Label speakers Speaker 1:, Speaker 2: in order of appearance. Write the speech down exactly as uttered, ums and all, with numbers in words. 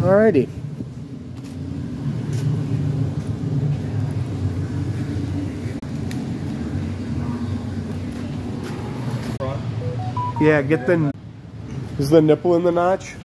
Speaker 1: Alrighty. Yeah, get the... Is the nipple in the notch?